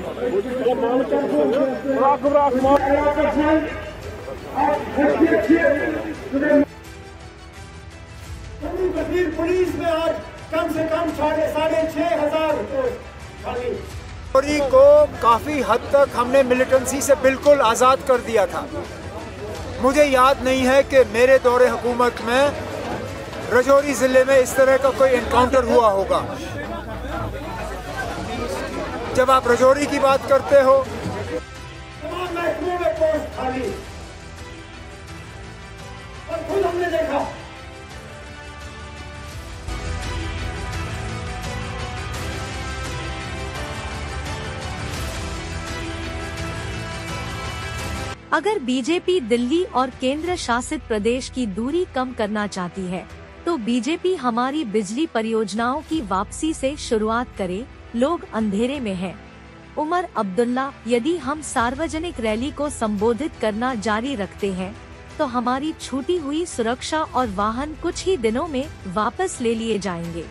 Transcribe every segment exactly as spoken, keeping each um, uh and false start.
Kashmir police में आज कम से कम साढ़े साढ़े छह हजार रजौरी को काफी हद तक हमने मिलिटेंसी से बिल्कुल आजाद कर दिया था। मुझे याद नहीं है कि मेरे दौरे हुकूमत में रजौरी जिले में इस तरह का कोई एनकाउंटर हुआ होगा। जब आप रजौरी की बात करते हो, तमाम महकमों में पोस्ट खाली और खुद हमने देखा। अगर बीजेपी दिल्ली और केंद्र शासित प्रदेश की दूरी कम करना चाहती है तो बीजेपी हमारी बिजली परियोजनाओं की वापसी से शुरुआत करे। लोग अंधेरे में हैं। उमर अब्दुल्ला, यदि हम सार्वजनिक रैली को संबोधित करना जारी रखते हैं तो हमारी छूटी हुई सुरक्षा और वाहन कुछ ही दिनों में वापस ले लिए जाएंगे।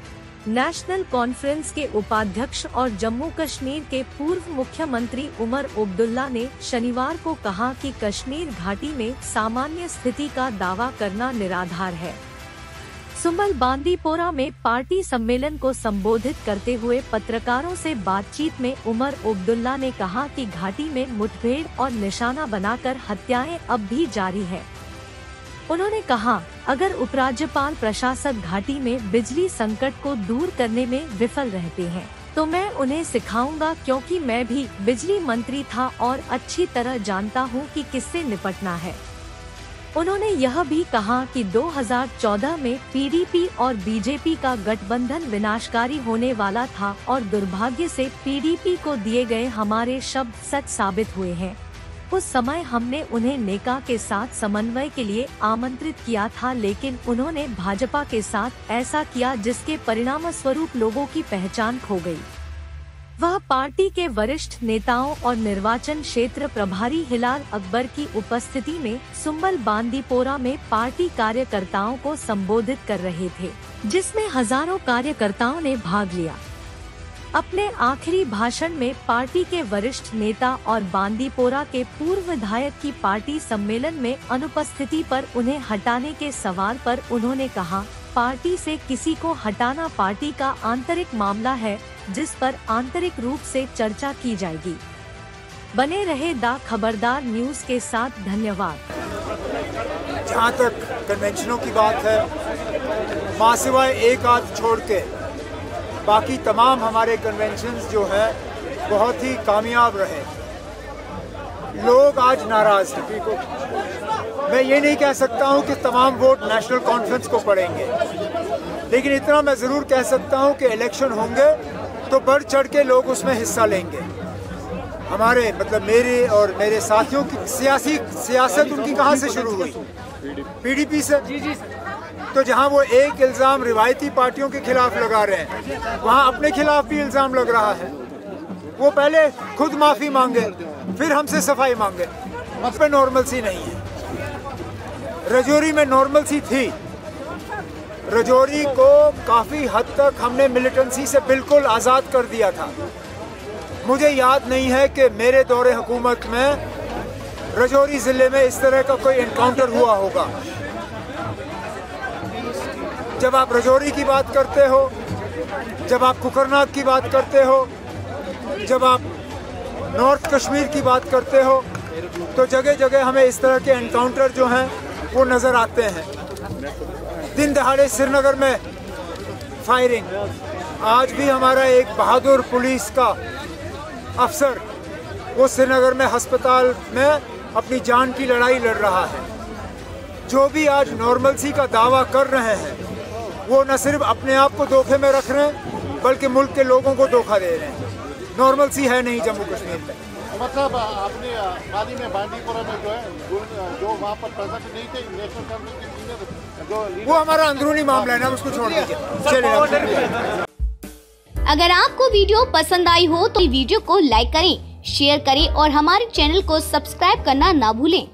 नेशनल कॉन्फ्रेंस के उपाध्यक्ष और जम्मू कश्मीर के पूर्व मुख्यमंत्री उमर अब्दुल्ला ने शनिवार को कहा कि कश्मीर घाटी में सामान्य स्थिति का दावा करना निराधार है। सुंबल बांदीपोरा में पार्टी सम्मेलन को संबोधित करते हुए पत्रकारों से बातचीत में उमर अब्दुल्ला ने कहा कि घाटी में मुठभेड़ और निशाना बनाकर हत्याएं अब भी जारी है। उन्होंने कहा, अगर उपराज्यपाल प्रशासक घाटी में बिजली संकट को दूर करने में विफल रहते हैं तो मैं उन्हें सिखाऊंगा, क्योंकि मैं भी बिजली मंत्री था और अच्छी तरह जानता हूं कि किससे निपटना है। उन्होंने यह भी कहा कि दो हज़ार चौदह में पीडीपी और बीजेपी का गठबंधन विनाशकारी होने वाला था और दुर्भाग्य से पीडीपी को दिए गए हमारे शब्द सच साबित हुए हैं। उस समय हमने उन्हें नेका के साथ समन्वय के लिए आमंत्रित किया था, लेकिन उन्होंने भाजपा के साथ ऐसा किया जिसके परिणाम स्वरूप लोगों की पहचान खो गई। वह पार्टी के वरिष्ठ नेताओं और निर्वाचन क्षेत्र प्रभारी हिलाल अकबर की उपस्थिति में सुंबल बांदीपोरा में पार्टी कार्यकर्ताओं को संबोधित कर रहे थे, जिसमें हजारों कार्यकर्ताओं ने भाग लिया। अपने आखिरी भाषण में पार्टी के वरिष्ठ नेता और बांदीपोरा के पूर्व विधायक की पार्टी सम्मेलन में अनुपस्थिति पर उन्हें हटाने के सवाल पर उन्होंने कहा, पार्टी से किसी को हटाना पार्टी का आंतरिक मामला है जिस पर आंतरिक रूप से चर्चा की जाएगी। बने रहे द खबरदार न्यूज के साथ। धन्यवाद। जहाँ तक कन्वेंशनों की बात है, मां सिवाय एक आध छोड़ के बाकी तमाम हमारे कन्वेंशंस जो हैं बहुत ही कामयाब रहे। लोग आज नाराज हैं। मैं ये नहीं कह सकता हूँ कि तमाम वोट नेशनल कॉन्फ्रेंस को पड़ेंगे, लेकिन इतना मैं ज़रूर कह सकता हूँ कि इलेक्शन होंगे तो बढ़ चढ़ के लोग उसमें हिस्सा लेंगे। हमारे मतलब मेरे और मेरे साथियों की सियासी सियासत उनकी कहाँ से शुरू हुई? पीडीपी से। तो जहां वो एक इल्ज़ाम रिवायती पार्टियों के खिलाफ लगा रहे हैं, वहां अपने खिलाफ भी इल्ज़ाम लग रहा है। वो पहले खुद माफ़ी मांगे, फिर हमसे सफाई मांगे। उस पर नॉर्मल सी नहीं है। रजौरी में नॉर्मल सी थी। रजौरी को काफ़ी हद तक हमने मिलिटेंसी से बिल्कुल आज़ाद कर दिया था। मुझे याद नहीं है कि मेरे दौरे हुकूमत में रजौरी ज़िले में इस तरह का कोई एनकाउंटर हुआ होगा। जब आप रजौरी की बात करते हो, जब आप कुकरनाग की बात करते हो, जब आप नॉर्थ कश्मीर की बात करते हो, तो जगह जगह हमें इस तरह के एनकाउंटर जो हैं वो नज़र आते हैं। दिन दहाड़े श्रीनगर में फायरिंग। आज भी हमारा एक बहादुर पुलिस का अफसर वो श्रीनगर में अस्पताल में अपनी जान की लड़ाई लड़ रहा है। जो भी आज नॉर्मलसी का दावा कर रहे हैं वो न सिर्फ अपने आप को धोखे में रख रहे हैं बल्कि मुल्क के लोगों को धोखा दे रहे हैं। नॉर्मलसी है नहीं जम्मू कश्मीर में। मतलब आपने हाल ही में बांदीपोरा में जो है जो वहाँ पर प्रेजेंट नहीं थे नेशनल कांग्रेस के सीनियर जो वो हमारा अंदरूनी मामला है ना, उसको छोड़ दीजिए। चलिए, अगर आपको वीडियो पसंद आई हो तो वीडियो को लाइक करें, शेयर करें और हमारे चैनल को सब्सक्राइब करना ना भूलें।